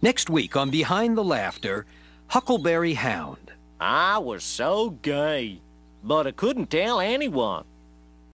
Next week on Behind the Laughter, Huckleberry Hound. I was so gay, but I couldn't tell anyone.